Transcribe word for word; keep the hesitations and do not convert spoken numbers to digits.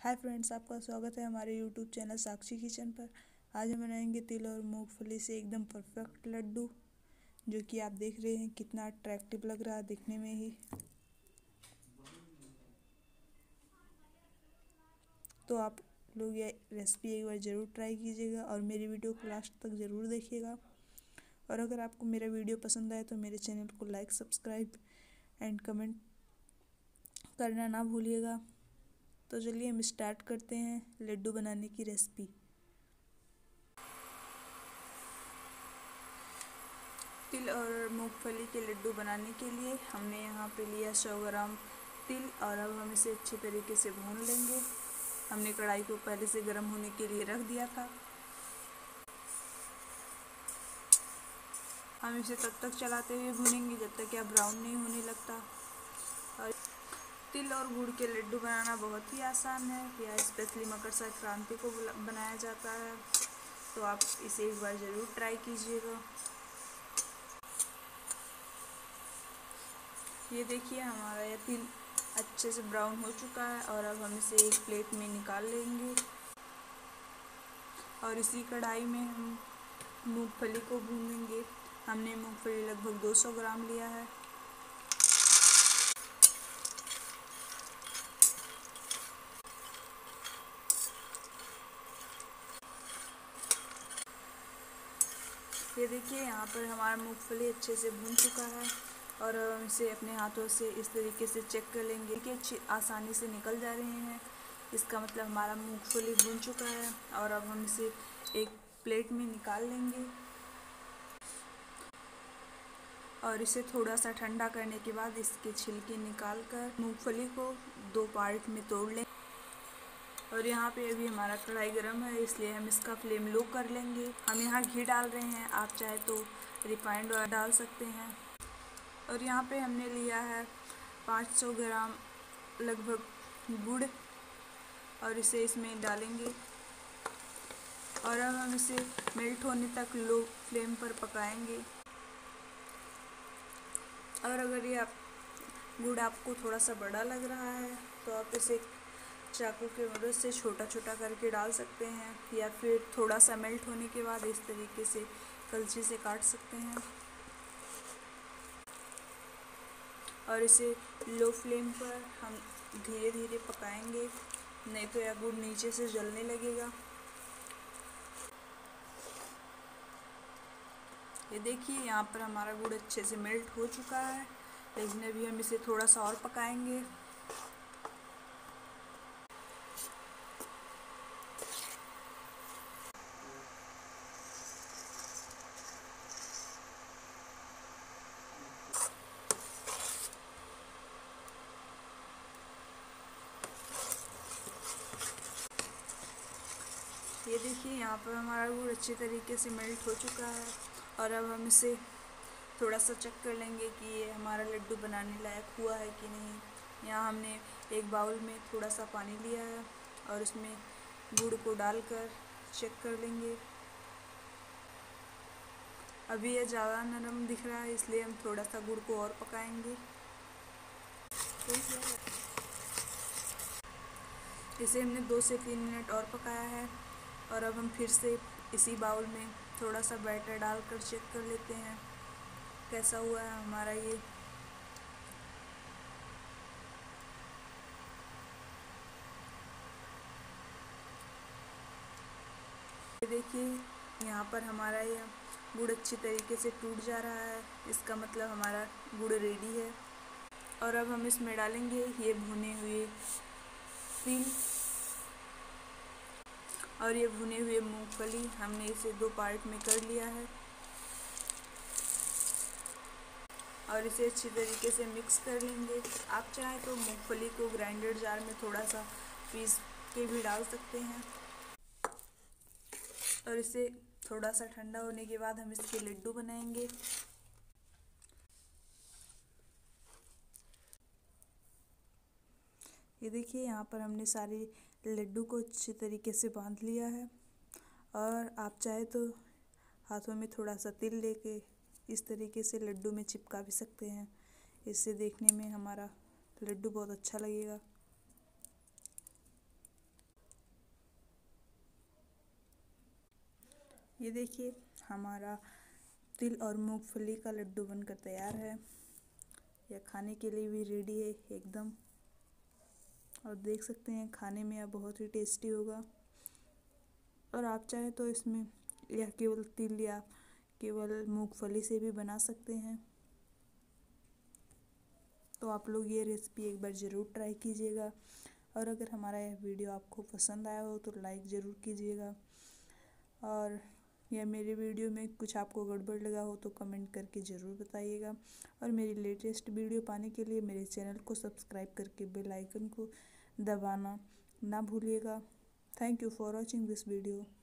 Hi friends, आपका स्वागत है हमारे यूट्यूब चैनल साक्षी किचन पर। आज हम बनाएंगे तिल और मूंगफली से एकदम परफेक्ट लड्डू, जो कि आप देख रहे हैं कितना अट्रैक्टिव लग रहा है दिखने में ही। तो आप लोग ये रेसिपी एक बार ज़रूर ट्राई कीजिएगा और मेरी वीडियो को लास्ट तक ज़रूर देखिएगा। और अगर आपको मेरा वीडियो पसंद आए तो मेरे चैनल को लाइक, सब्सक्राइब एंड कमेंट करना ना भूलिएगा। तो चलिए हम स्टार्ट करते हैं लड्डू बनाने की रेसिपी। तिल और मूंगफली के लड्डू बनाने के लिए हमने यहाँ पे लिया सौ ग्राम तिल और अब हम इसे अच्छे तरीके से भून लेंगे। हमने कढ़ाई को पहले से गर्म होने के लिए रख दिया था। हम इसे तब तक चलाते हुए भूनेंगे जब तक यह ब्राउन नहीं होने लगता। और तिल और गुड़ के लड्डू बनाना बहुत ही आसान है। यह स्पेशली मकर संक्रांति को बनाया जाता है, तो आप इसे एक बार ज़रूर ट्राई कीजिएगा। ये देखिए हमारा यह तिल अच्छे से ब्राउन हो चुका है और अब हम इसे एक प्लेट में निकाल लेंगे। और इसी कढ़ाई में हम मूंगफली को भूनेंगे। हमने मूंगफली लगभग दो सौ ग्राम लिया है। ये देखिए यहाँ पर हमारा मूंगफली अच्छे से भून चुका है और हम इसे अपने हाथों से इस तरीके से चेक कर लेंगे कि अच्छी आसानी से निकल जा रहे हैं। इसका मतलब हमारा मूंगफली भून चुका है और अब हम इसे एक प्लेट में निकाल लेंगे और इसे थोड़ा सा ठंडा करने के बाद इसके छिलके निकाल कर मूँगफली को दो पार्ट में तोड़ लेंगे। और यहाँ पे अभी हमारा कढ़ाई गर्म है, इसलिए हम इसका फ्लेम लो कर लेंगे। हम यहाँ घी डाल रहे हैं, आप चाहे तो रिफाइंड ऑयल डाल सकते हैं। और यहाँ पे हमने लिया है पाँच सौ ग्राम लगभग गुड़ और इसे इसमें डालेंगे और अब हम इसे मेल्ट होने तक लो फ्लेम पर पकाएंगे। और अगर ये आप गुड़ आपको थोड़ा सा बड़ा लग रहा है तो आप इसे चाकू की मदद से छोटा छोटा करके डाल सकते हैं, या फिर थोड़ा सा मेल्ट होने के बाद इस तरीके से कलछी से काट सकते हैं। और इसे लो फ्लेम पर हम धीरे धीरे पकाएंगे, नहीं तो यह गुड़ नीचे से जलने लगेगा। ये देखिए यहाँ पर हमारा गुड़ अच्छे से मेल्ट हो चुका है, लेकिन अभी हम इसे थोड़ा सा और पकाएंगे। ये देखिए यहाँ पर हमारा गुड़ अच्छे तरीके से मेल्ट हो चुका है और अब हम इसे थोड़ा सा चेक कर लेंगे कि ये हमारा लड्डू बनाने लायक हुआ है कि नहीं। यहाँ हमने एक बाउल में थोड़ा सा पानी लिया है और इसमें गुड़ को डालकर चेक कर लेंगे। अभी ये ज़्यादा नरम दिख रहा है, इसलिए हम थोड़ा सा गुड़ को और पकाएंगे। इसे हमने दो से तीन मिनट और पकाया है और अब हम फिर से इसी बाउल में थोड़ा सा बैटर डालकर चेक कर लेते हैं कैसा हुआ है हमारा ये। देखिए यहाँ पर हमारा यह गुड़ अच्छी तरीके से टूट जा रहा है, इसका मतलब हमारा गुड़ रेडी है। और अब हम इसमें डालेंगे ये भुने हुए तिल और ये भुने हुए मूंगफली। हमने इसे दो पार्ट में कर लिया है और इसे अच्छी तरीके से मिक्स कर लेंगे। आप चाहें तो मूंगफली को ग्राइंडर जार में थोड़ा सा पीस के भी डाल सकते हैं। और इसे थोड़ा सा ठंडा होने के बाद हम इसके लड्डू बनाएंगे। ये देखिए यहाँ पर हमने सारे लड्डू को अच्छे तरीके से बांध लिया है और आप चाहे तो हाथों में थोड़ा सा तिल लेके इस तरीके से लड्डू में चिपका भी सकते हैं। इससे देखने में हमारा लड्डू बहुत अच्छा लगेगा। ये देखिए हमारा तिल और मूंगफली का लड्डू बनकर तैयार है। यह खाने के लिए भी रेडी है एकदम। और देख सकते हैं खाने में यह बहुत ही टेस्टी होगा। और आप चाहे तो इसमें यह केवल तिल या केवल मूंगफली से भी बना सकते हैं। तो आप लोग ये रेसिपी एक बार ज़रूर ट्राई कीजिएगा। और अगर हमारा यह वीडियो आपको पसंद आया हो तो लाइक ज़रूर कीजिएगा। और या मेरे वीडियो में कुछ आपको गड़बड़ लगा हो तो कमेंट करके ज़रूर बताइएगा। और मेरी लेटेस्ट वीडियो पाने के लिए मेरे चैनल को सब्सक्राइब करके बेल आइकन को दबाना ना भूलिएगा। Thank you for watching this video.